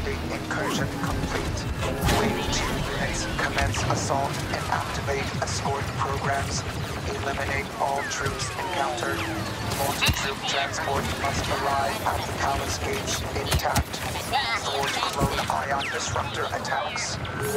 Targeting incursion complete. Wave 2 units commence assault and activate escort programs. Eliminate all troops encountered. Multi-troop transport must arrive at the palace gates intact. Forge clone ion disruptor attacks.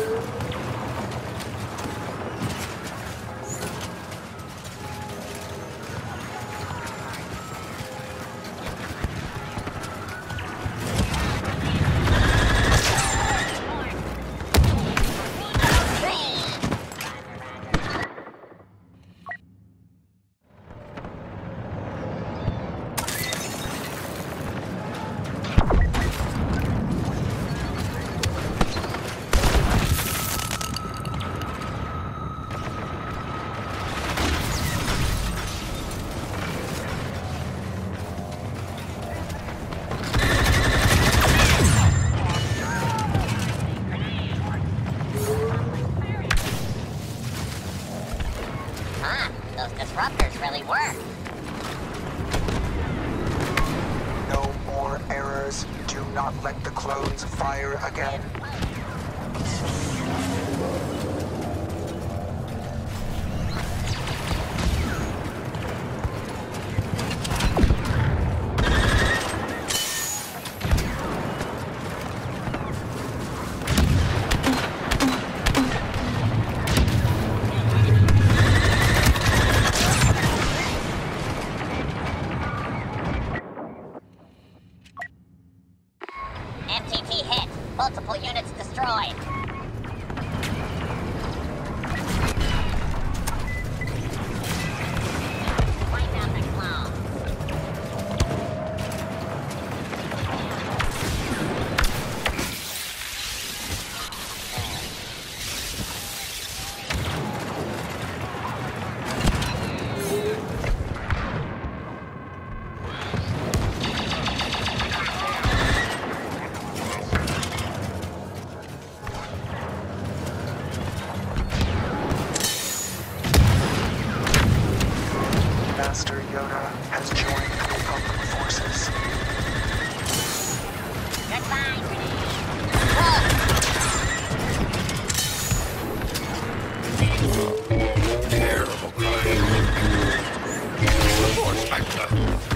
Those disruptors really work. No more errors. Do not let the clones fire again. MTT hit. Multiple units destroyed. Wipe out the clone. Master Yoda has joined the Republic forces. Goodbye, Terrible crime. Report, Spectre.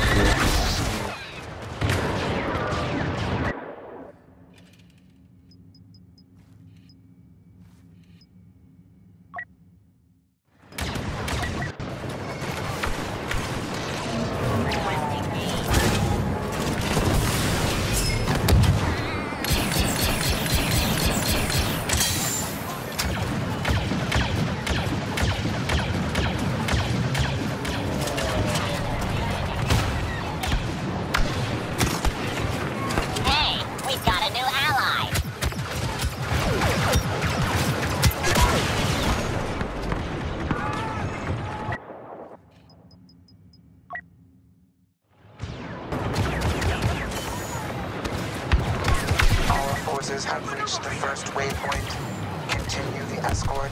Forces have reached the first waypoint. Continue the escort.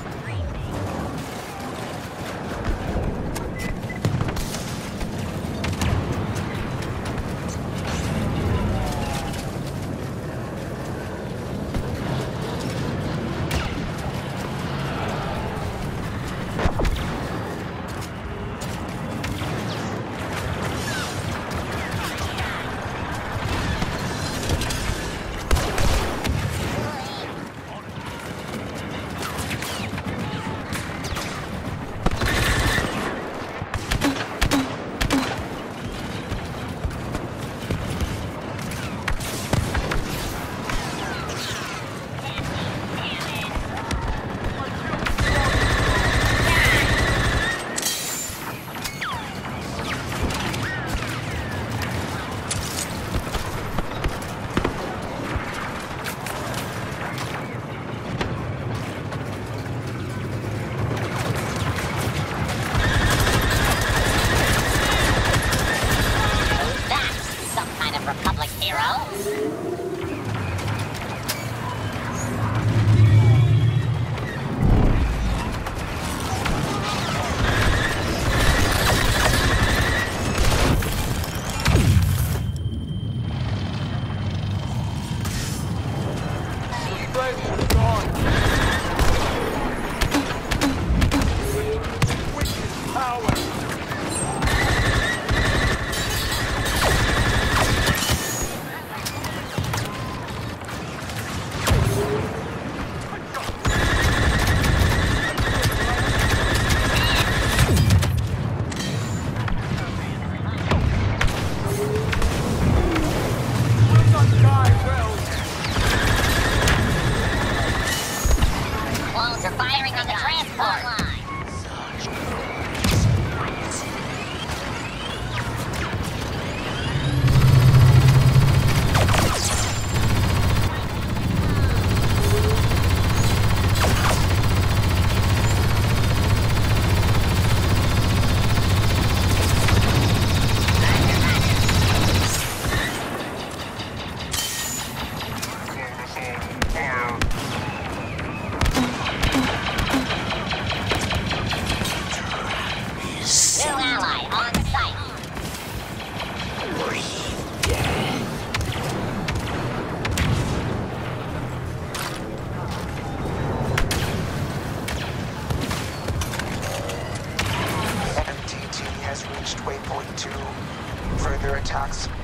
Republic hero.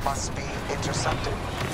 must be intercepted.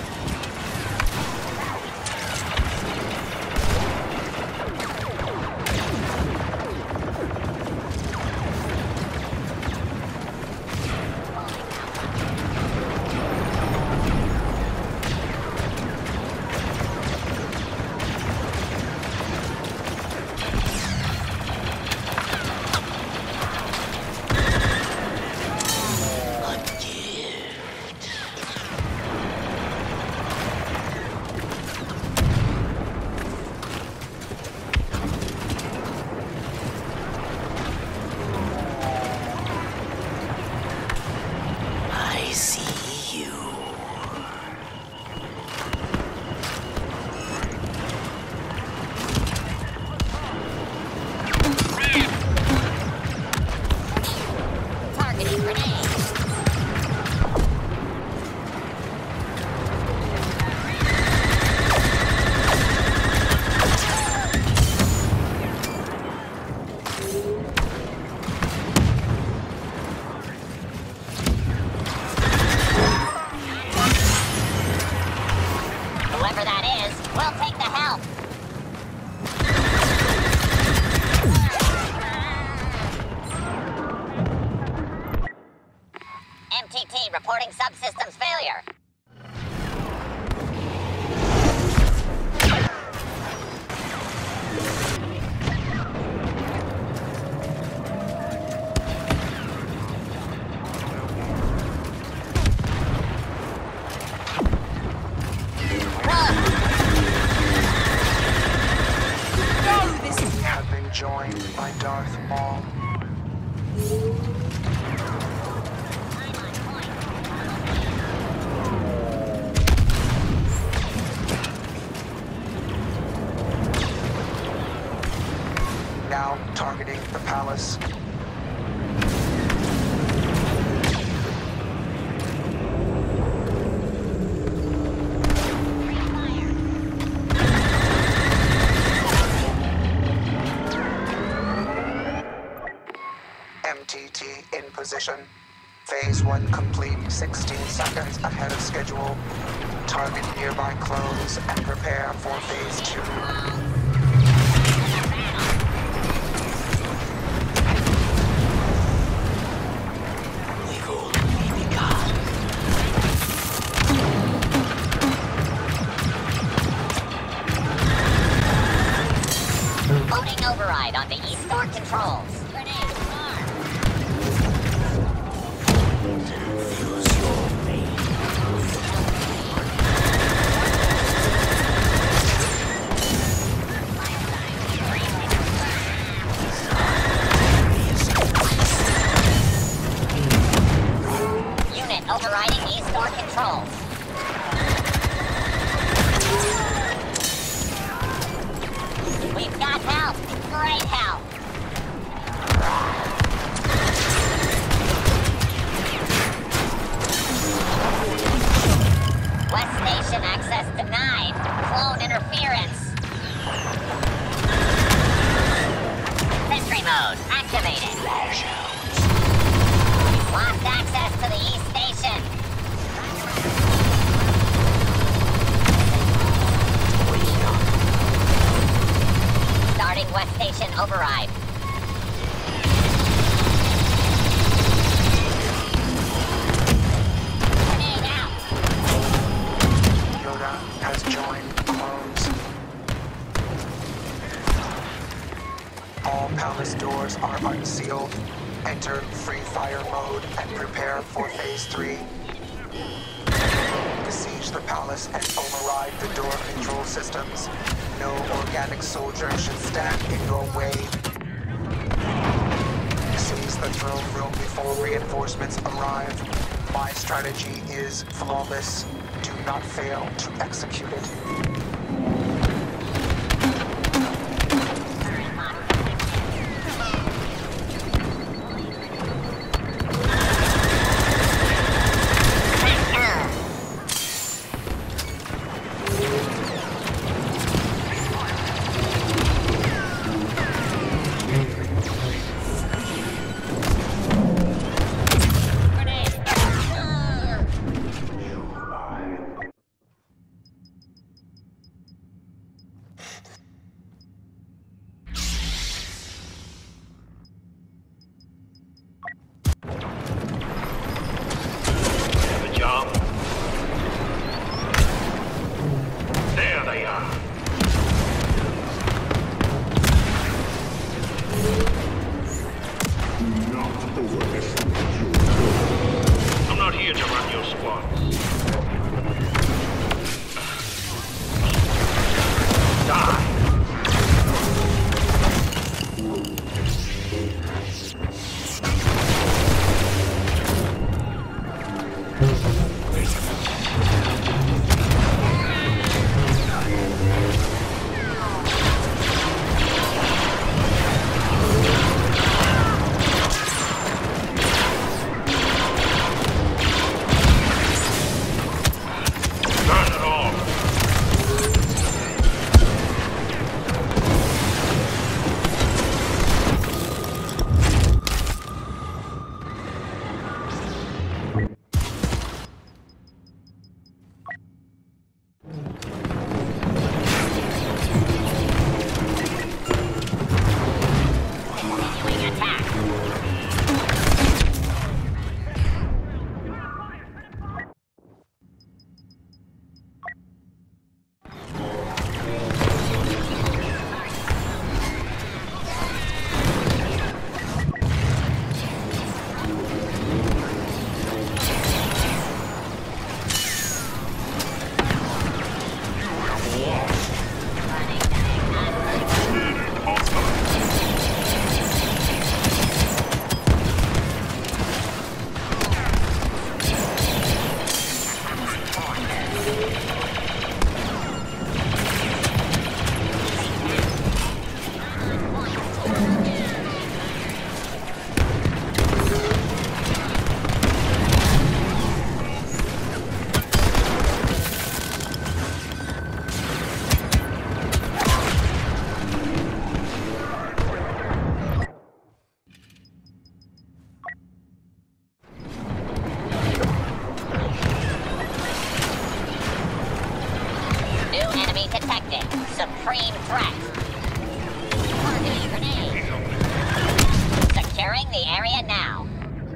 MTT reporting subsystems failure. Have been joined by Darth Maul. Now targeting the palace. MTT in position. Phase 1 complete 16 seconds ahead of schedule. Target nearby clones and prepare for Phase 2. Loading override on the east door controls. Unit overriding east door controls. We've got help. Great help. West Station access denied. Clone interference. Sentry mode activated. Lost access to the East Station. Starting West Station override. Grenade out. Yoda has joined clones. All palace doors are unsealed. Enter free fire mode and prepare for Phase 3. Besiege the palace and override the door control systems. No organic soldier should stand in your way. Seize the throne room before reinforcements arrive. My strategy is flawless. Do not fail to execute it. Enemy detected. Supreme threat. Targeting grenade. Securing the area now.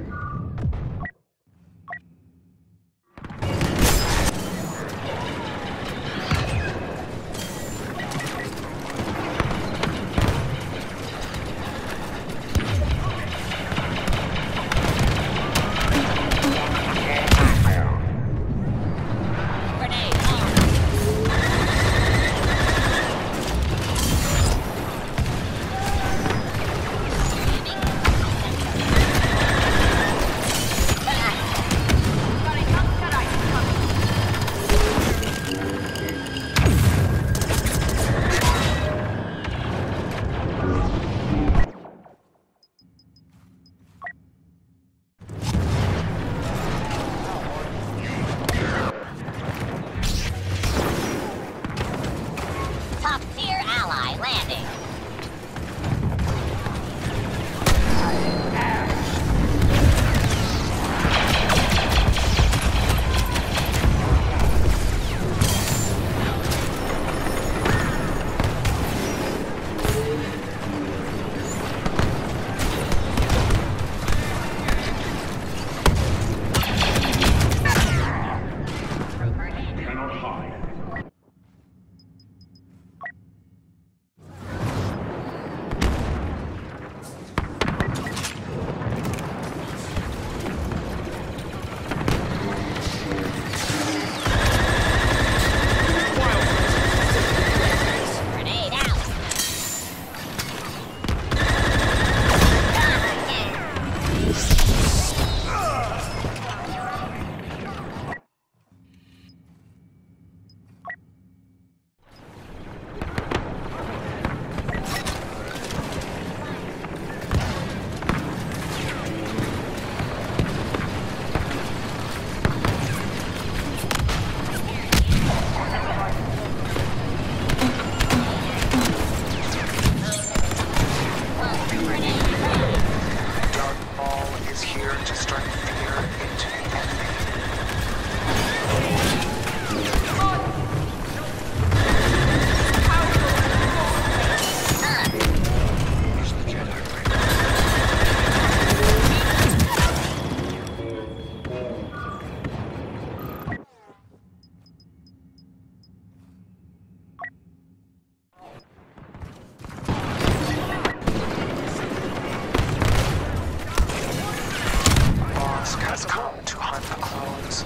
Top-tier ally landing. Has come to hunt the clones.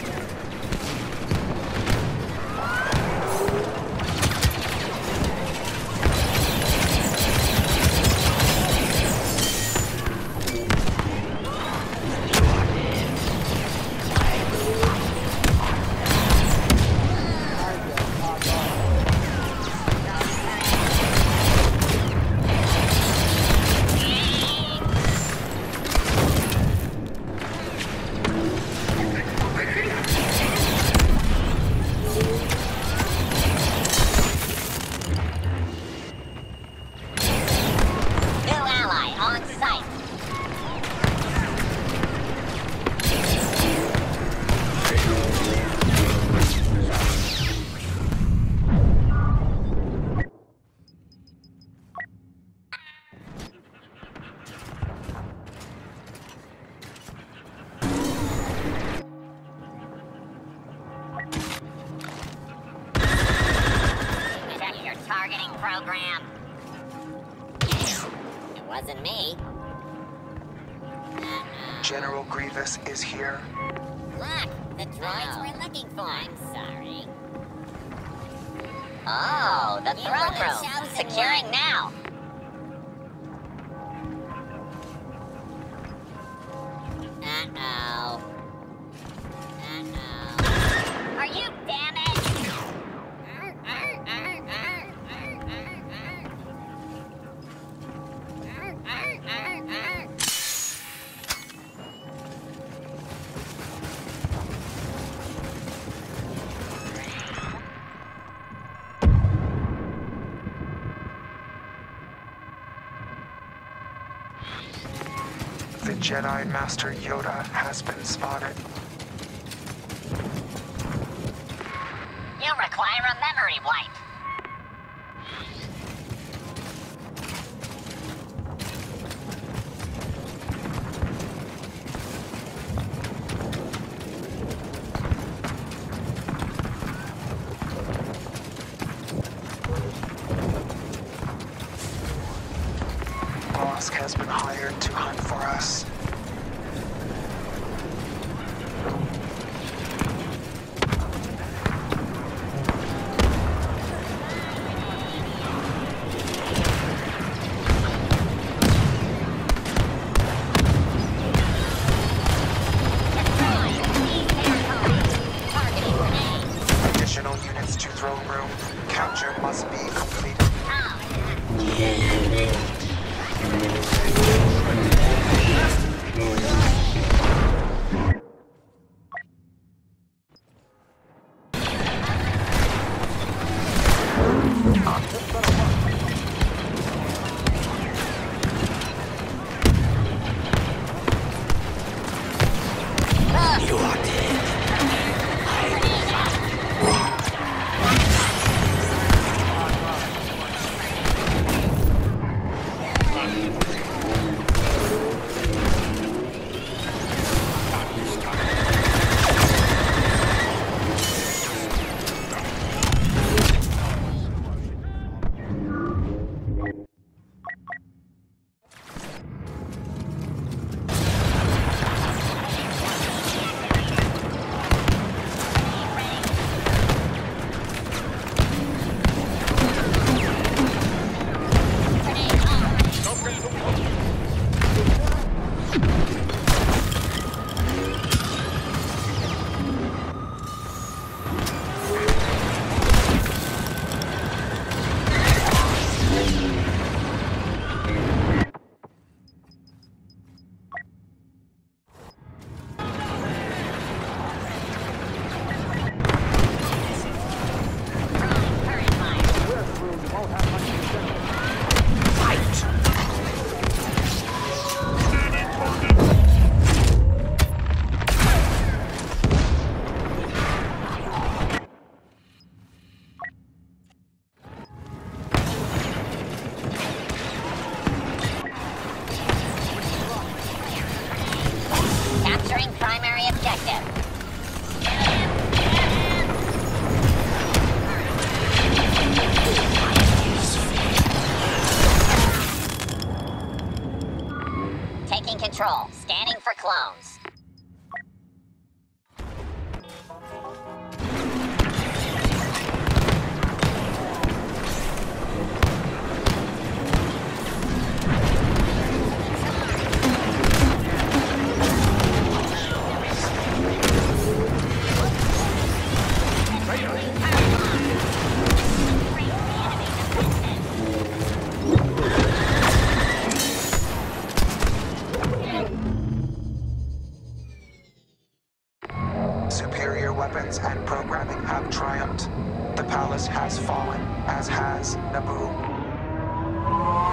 Program. It wasn't me. General Grievous is here. Look, the droids we're looking for. I'm sorry. Oh, the throne room. Securing now. Uh-oh. Uh-oh. Are you damaged? The Jedi Master Yoda has been spotted. You require require a memory wipe. Bosk has been hired to hunt for us. Additional units to throne room. Capture must be completed. You are dead. Capturing primary objective. Taking control. Scanning for clones. Superior weapons and programming have triumphed. The palace has fallen, as has Naboo.